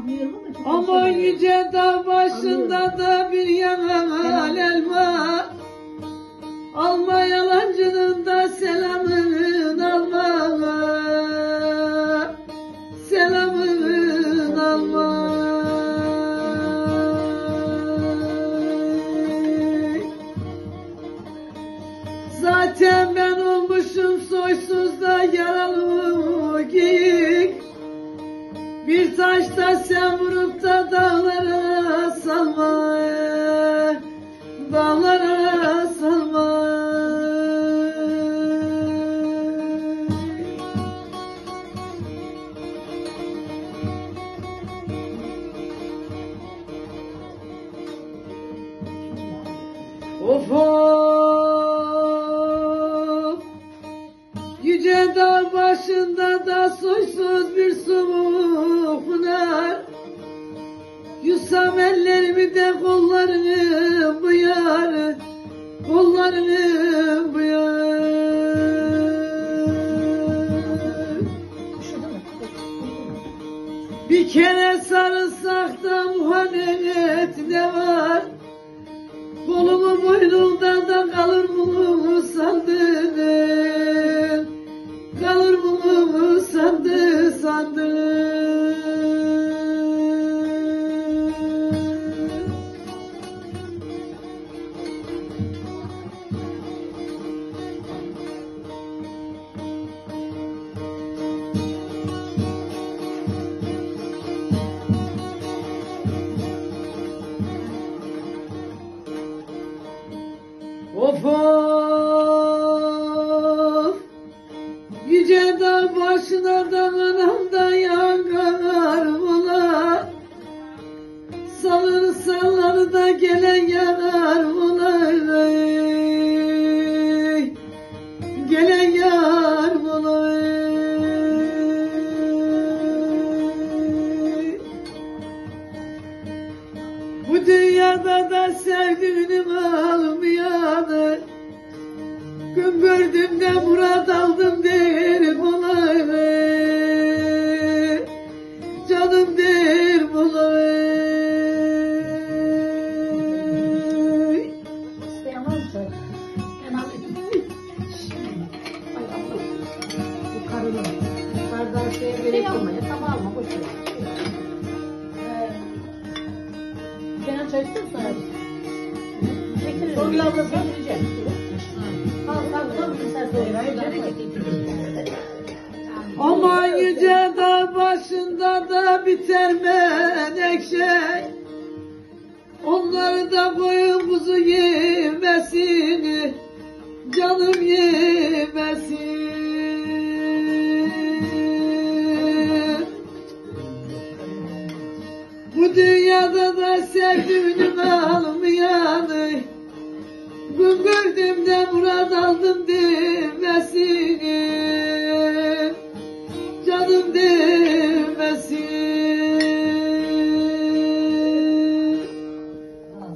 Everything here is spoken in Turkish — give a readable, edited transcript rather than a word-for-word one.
Aman yüce dağ başında da bir yanan elma. Alma yalancının da selamını alma. Selamını alma. Zaten ben olmuşum soysuz da yaralı geyik. Bir taşta sen vurup da dağlara salma. Dağlara salma. Of of, yüce dağ başında da soysuz bir su pınar. Yusam ellerimi de kollarını buyar, kollarını buyar. Bir kere sarılsak da muhanet ne var? Kolumu boynumda da kalır mı sandın? Kalır mı sandın? Of of, yüce dağ başına da anamda yanar ola. Salır sallar da gelen yanar ola. Gelen yar ola. Bu dünyada da sevdiğini almayanı, gün gördüm de murat aldım derim olay. Canım derim olay. İsteyemezse hemen ay Allah, bu karılı kardan şeye gerek olmaya tamam mı? Boş ver. Sen çay istiyorsan hadi. Sonra abla sen vereceğim. Aman yüce dağ başında da biter menekşe. Onları da koyun kuzu yemesin, canım yemesin. Bu dünyada da sevdiğini almayanı, gün gördüm de murat aldım demesin.